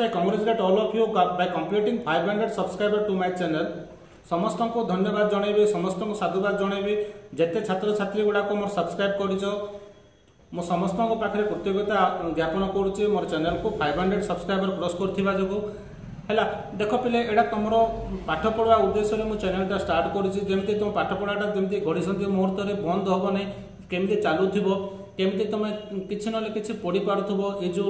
I congratulate all of you by completing 500 subscriber to my channel. समस्त को धन्यवाद जनइबे, समस्त को साधुवाद जनइबे। जेते छात्र छात्री गुड़ा को मोर सब्सक्राइब करिछो मो समस्त को पाखरे कृतज्ञता ज्ञापन करूची मोर चैनल को 500 सब्सक्राइबर क्रॉस करथिबा जगो हैला। देखो पिले एडा तमरो पाठ पढ़वा उद्देश्य रे मो चैनल स्टार्ट करूची। जेमति तुम पाठ पढ़ाटा जेमति घड़ीसंती मुहूर्त रे बंद होबो नै, केमति चालुथिबो, केमति तुम किछि नले किछि पढ़ी पारुथबो। ए जो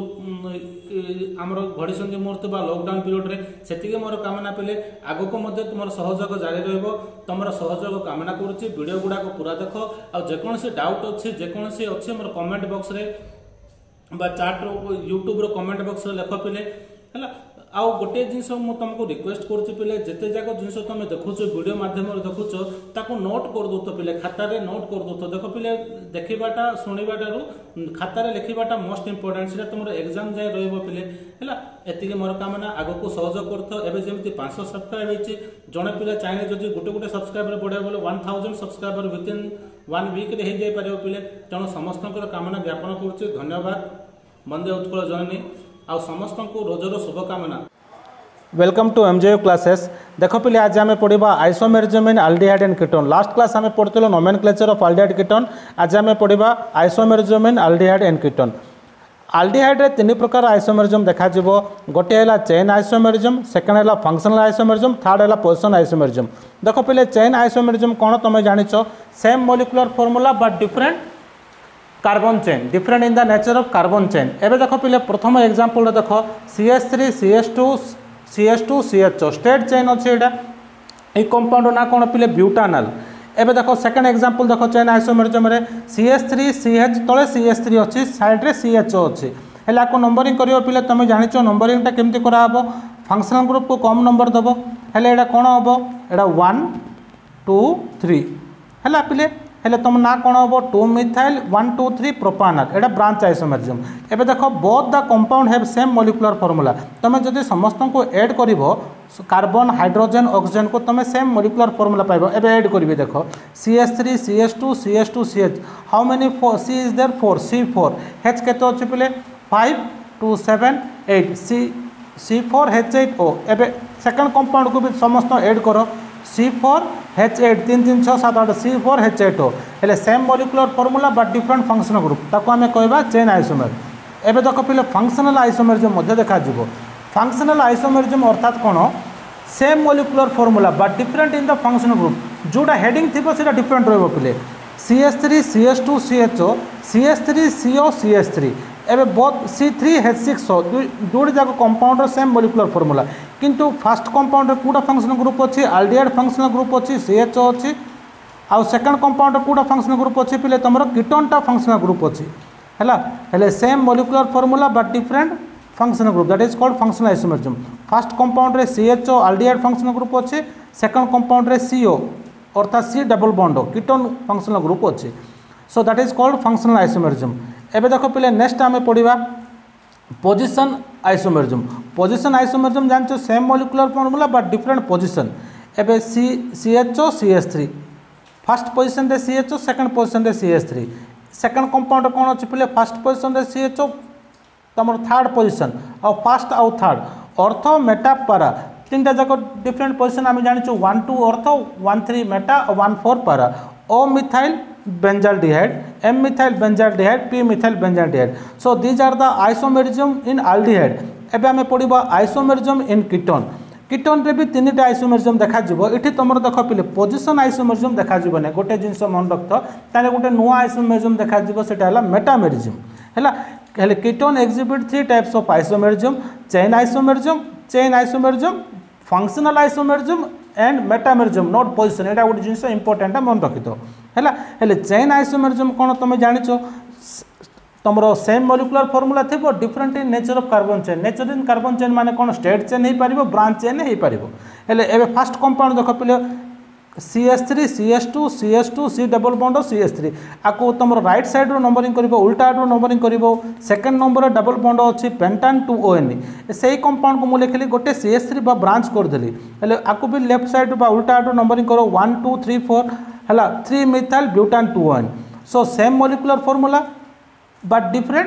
हमर घड़ीसंती मुहूर्त बा लॉकडाउन पीरियड रे सेतिके मोर कामना पिले आगो को मध्ये तुमर सहयोग जारी रहइबो। तमर सहयोग कामना करूची। वीडियो गुडा को पूरा देखो आ जे कोनसी डाउट अछि, जे कोनसी अछि मोर कमेंट बॉक्स रे बा चैट रो यूट्यूब रो कमेंट बॉक्स रे लेखो पिले हैला। आउ गोटे जिनस मु तुमको रिक्वेस्ट करूची पिले, जेते जाको जिनस तुम देखुछ वीडियो माध्यम रे देखुछ ताको नोट कर दो तो पिले, खाता रे नोट कर दो तो। देखो पिले देखिबाटा सुनिबाटा रो खाता रे लिखिबाटा मोस्ट इंपोर्टेंट। सेटा तुमरो एग्जाम जाय रहइबो पिले हैला। एतिके मोर कामना आगो को सहयोग करथो। एबे जेमति 500 सब्सक्राइब हेछि, जणे पिले चाइने जदि गोटे गोटे सब्सक्राइबर बढ़े बोले 1000 सब्सक्राइबर विथिन 1 वीक रे हे जाय पारिबो पिले। तेणु समस्तनकर कामना ज्ञापन करूची। धन्यवाद। वंदे उत्कल जननी आ समस्त को रोजर शुभकामना। Welcome to MJU classes. देखो पिले आज आम पढ़ा isomerism in aldehyde and ketone. Last class आम पढ़ुलु नोमेनक्लेचर ऑफ एल्डिहाइड कीटोन। आज आम पढ़ा isomerism in aldehyde and ketone. Aldehyde रे तीन प्रकार आइसोमेरिज्म देखा जिवो। गोटे है चेन आइसोमेरिज्म, सेकेंड है फंक्शनल आइसोमेरिज्म, थर्ड है पोजिशन आइसोमेरिज्म। देखो पिले चेन आइसोमेरिज्म कौन तुम जानिछ, same molecular formula but different carbon chain, different in the nature of carbon chain. एबे देखो पिले प्रथम एग्जांपल देखो CH3 CH2 CHO straight chain अच्छे एटा। ए कंपाउंड ना कौन पिले ब्यूटानल। एबे देखो सेकंड एग्जांपल देखो चेन आइसोमेरिज्म रे CH3 CH तळे CH3 अछि, साइड रे CHO अछि। हेला को नंबरिंग करियो पिले तुम जानिछो नंबरिंग ता केमति करा हबो। फंक्शनल ग्रुप को कम नंबर दबो। हेले एटा कोन हबो, एटा 1 2 3 हेला पिले। हेले तुम ना कौन हम 2 मिथाइल 1 2 3 प्रोपानल। एटा ब्रांच आइसोमेरिज्म। एबे देखो both the compound have same molecular formula. तुम जदि समस्त को ऐड करिवो कार्बन हाइड्रोजन ऑक्सीजन को तुम सेम मॉलिक्यूलर फॉर्मूला पाइबो। एबे ऐड करिवे देखो CH3 CH2 CH2 CH। How many C is there 4 C4। H केतो अछि पिले 5 2 7 8 C4H8O। एबे सेकंड कंपाउंड को भी समस्त ऐड करो C4H8 3 3 6 7 8 C4H8O। हेले same molecular formula but different functional group ताको हमें कहबा चेन आइसोमेर। एबे देखो पिले फंक्शनल आइसोमेरिज्म मध्ये देखा जिवो। फंक्शनल आइसोमेरिज्म अर्थात कोन, same molecular formula but different in the functional group. जोटा हेडिंग थिबो सेटा डिफरेंट रहबो पिले। CH3 CH2 CHO CH3 CO CH3। एबे बोथ C3H6O जोड़ी जाको कंपाउंड रो सेम मॉलिक्यूलर फॉर्मूला, किंतु फर्स्ट कंपाउंड रे कोडा फंक्शनल ग्रुप अछि, एल्डिहाइड फंक्शनल ग्रुप अछि CHO अछि। आ सेकंड कंपाउंड रे कोडा फंक्शनल ग्रुप अछि पिले तमरो कीटोन टा फंक्शनल ग्रुप अछि हैला। हेले same molecular formula but different functional group, that is called functional isomerism. First compound रे CHO एल्डिहाइड फंक्शनल ग्रुप अछि, सेकंड कंपाउंड रे CO अर्थात C double bond ketone functional group अछि। So that is called functional isomerism. एबे देखो पिले next आमे पढिबा पोजिशन आइसोमेरिज्म। पोजिशन आइसोमेरिज्म जानछो same molecular formula but different position. एबे CHO CH3 फर्स्ट पोजिशन रे CHO, सेकंड पोजिशन रे CH3। सेकंड कंपाउंड कोन अछि पिले फर्स्ट पोजिशन रे CHO तमर थर्ड पोजिशन और फर्स्ट और थर्ड ऑर्थो मेटा पारा तीनटा जाको डिफरेंट पोजिशन आमे जानिछो 1 2 ऑर्थो 1 3 मेटा और 1 4 para. O methyl benzaldehyde, M methyl benzaldehyde, P methyl benzaldehyde. So these are the isomerism in aldehyde. एबे आमे पढिबा आइसोमेरिज्म इन कीटोन। कीटोन रे भी तीनटा आइसोमेरिज्म देखा जिवो। इठी तमरो देखो पिले पोजिशन आइसोमेरिज्म देखा जिवो ने, गोटे जिंस मन रखतो ताले गोटे नुवा आइसोमेरिज्म देखा जिवो, सेटा हला मेटामेरिज्म हैला। हेले ketone exhibit 3 types of isomerism, chain isomerism, functional isomerism and metamerism not position. एटा गोटे जिंस इंपोर्टेंट मन रखितो हैला। हेले चेन आइसोमेरिज्म कोन तुम जानिछो, तमरो सेम मॉलिक्यूलर फॉर्मूला थिबो different in nature of carbon chain. Nature in carbon chain माने कोन, स्ट्रेट चेन हे पारिबो, ब्रांच चेन हे पारिबो। हेले एबे फर्स्ट कंपाउंड देखो पिले CH3 CH2 CH2 C double bond CH3। आको तमरो राइट साइड रो नंबरिंग करिवो, उल्टा रो नंबरिंग करिवो। सेकंड नंबर डबल बॉन्ड अछि पेंटान 2ON। सेही कंपाउंड को मु लिखली गोटे CH3 बा ब्रांच कर देली। हेले आको भी लेफ्ट साइड बा उल्टा रो नंबरिंग करो 1 2 3 4 हला 3 methyl butan 2ON। So same molecular formula but different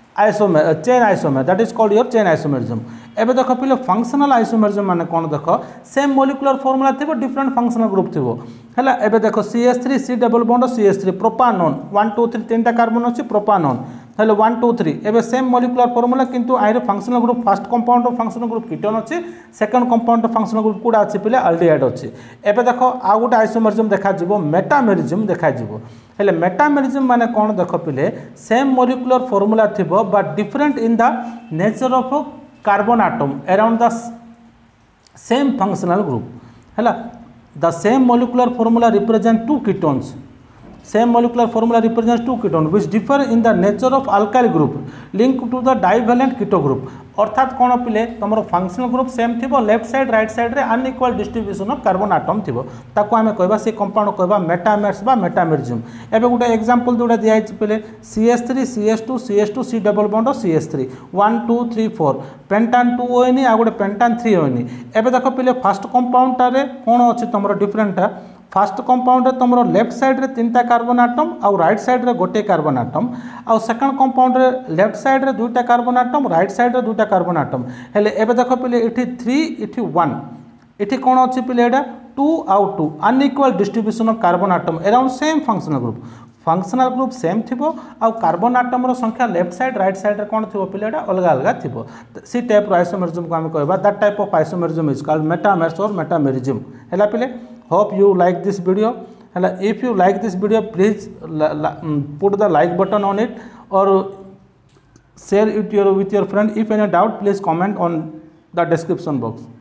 isomer chain isomer that is called your chain isomerism. एबे देख पिले फंक्शनल आइसोमेरिज्म माने कोन देख सेम मॉलिक्यूलर फार्मूला थिबो डिफरेंट फंक्शनल ग्रुप थिबो हैला। एबे देख CH3 C double bond CH3 propanone 1 2 3 तीनटा कार्बन अछि प्रोपानोन हेले 1 2 3 एबे सेम मॉलिक्यूलर फार्मूला किंतु आइर functional group first compound of functional group ketone अछि second compound of functional group कोडा अछि पिले अल्डिहाइड अछि। एबे देख आ गोटे आइसोमेरिज्म देखा जिवो मेटामेरिज्म देखा जिवो हेले मेटामेरिज्म माने कोन देख पिले सेम मॉलिक्यूलर फार्मूला थिबो but different in the nature of carbon atom around the same functional group हैला। The same molecular formula represent two ketones same molecular formula represents two ketones which differ in the nature of alkyl group linked to the divalent keto group। अर्थात कौन पिले तुम functional group same थी left side right side रे unequal distribution of carbon atom थी ताको आमे कहबा से कंपाउंड कहबा मेटामेर्स बा मेटामेरिज्म। एबे गुटे एग्जांपल जोड़ा दिया है पिले CH3 CH2 CH2 C double bond CH3 1 2 3 4 pentan 2 ONE आ गुटे पेंटान 3 ONE। एबे देखो पिले फर्स्ट कंपाउंड रे कोन अछि तुमरो डिफरेंट फर्स्ट कंपाउंड रे तुमरो लेफ्ट साइड रे तीनटा कार्बन आटम और राइट साइड रे गोटे कार्बन आटम और सेकंड कंपाउंड रे लेफ्ट साइड रे दुईटा कार्बन आटम राइट साइड रे दुईटा कार्बन आटम हेले। एबे देखो पिले इठी 3 इठी 1 इठी कोन अछि पिले एडा 2 आउ 2 unequal distribution of carbon atom around same functional group. Functional group same थिबो आ कार्बन आटम रो संख्या लेफ्ट साइड राइट साइड रे कोन थिबो पिले एडा अलग अलग थिबो। सी टाइप रो आइसोमेरिज्म को हम कहबा that type of isomerism is called metamers और मेटामेरिज्म हैला पिले। Hope you like this video. If you like this video, please put the like button on it or share it with your friend. If any doubt, please comment on the description box.